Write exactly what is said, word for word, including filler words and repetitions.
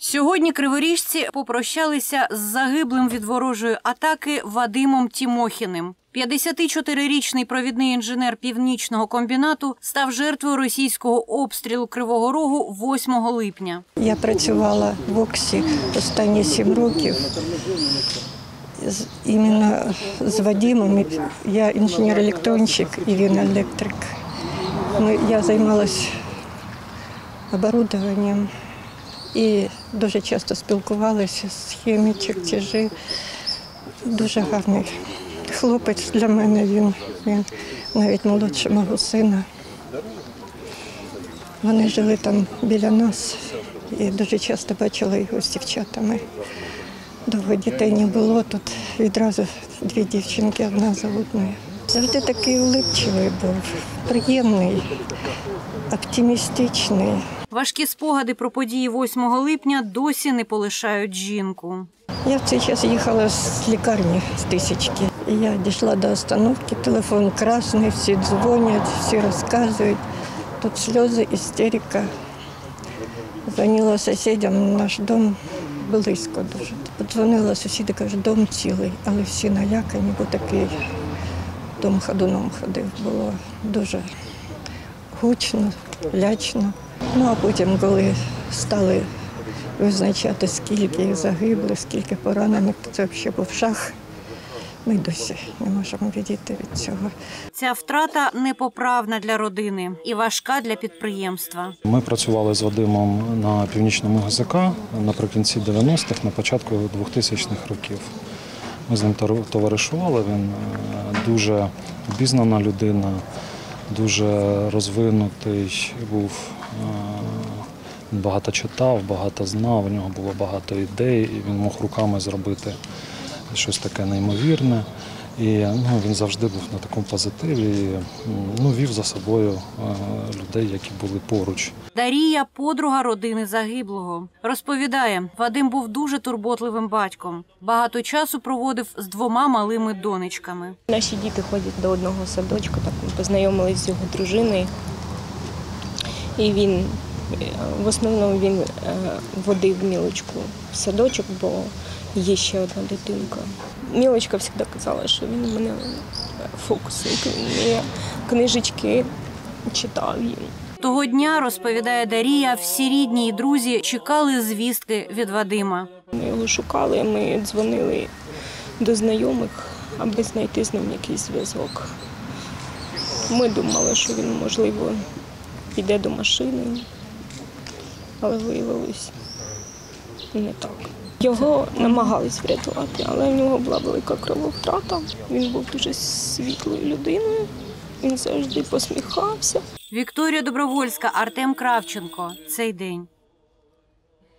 Сьогодні криворіжці попрощалися з загиблим від ворожої атаки Вадимом Тімохіним. п'ятдесятичотирирічний провідний інженер північного комбінату став жертвою російського обстрілу Кривого Рогу восьмого липня. Я працювала в ОКСі останні сім років. Іменно з Вадимом. Я інженер-електронщик і він електрик. Ми, я займалася оборудованням і дуже часто спілкувалася з схеми, чертежі. Дуже гарний хлопець для мене, він, він навіть молодше мого сина. Вони жили там біля нас і дуже часто бачила його з дівчатами. Довго дітей не було, тут відразу дві дівчинки, одна залудною. Завжди такий улыбчивий був, приємний, оптимістичний. Важкі спогади про події восьмого липня досі не полишають жінку. Я в цей час їхала з лікарні, з Тисячки. Я дійшла до остановки, телефон красний, всі дзвонять, всі розказують. Тут сльози, істерика. Дзвонила сусідям, наш дом близько дуже. Подзвонила сусіди, каже, дом цілий, але всі налякані, бо такий дом ходуном ходив. Було дуже гучно, лячно. Ну а потім, коли стали визначати, скільки їх загибло, скільки поранених, це взагалі був жах. Ми досі не можемо відійти від цього. Ця втрата непоправна для родини і важка для підприємства. Ми працювали з Вадимом на північному ГЗК наприкінці дев'яностих, на початку двохтисячних років. Ми з ним товаришували, він дуже обізнана людина, дуже розвинутий був, багато читав, багато знав, у нього було багато ідей, і він мог руками зробити щось таке неймовірне. І ну, він завжди був на такому позитиві, і, ну, вів за собою людей, які були поруч. Дарія – подруга родини загиблого. Розповідає, Вадим був дуже турботливим батьком. Багато часу проводив з двома малими донечками. Наші діти ходять до одного садочку, так ми познайомилися з його дружиною. І він, в основному він водив Мілочку в садочок, бо є ще одна дитинка. Мілочка завжди казала, що він у мене фокусник, він мені книжечки читав їм. Того дня, розповідає Дарія, всі рідні і друзі чекали звістки від Вадима. Ми його шукали, ми дзвонили до знайомих, аби знайти з ним якийсь зв'язок. Ми думали, що він, можливо, піде до машини, але виявилось не так. Його намагались врятувати, але в нього була велика крововтрата. Він був дуже світлою людиною, він завжди посміхався. Вікторія Добровольська, Артем Кравченко. Цей день.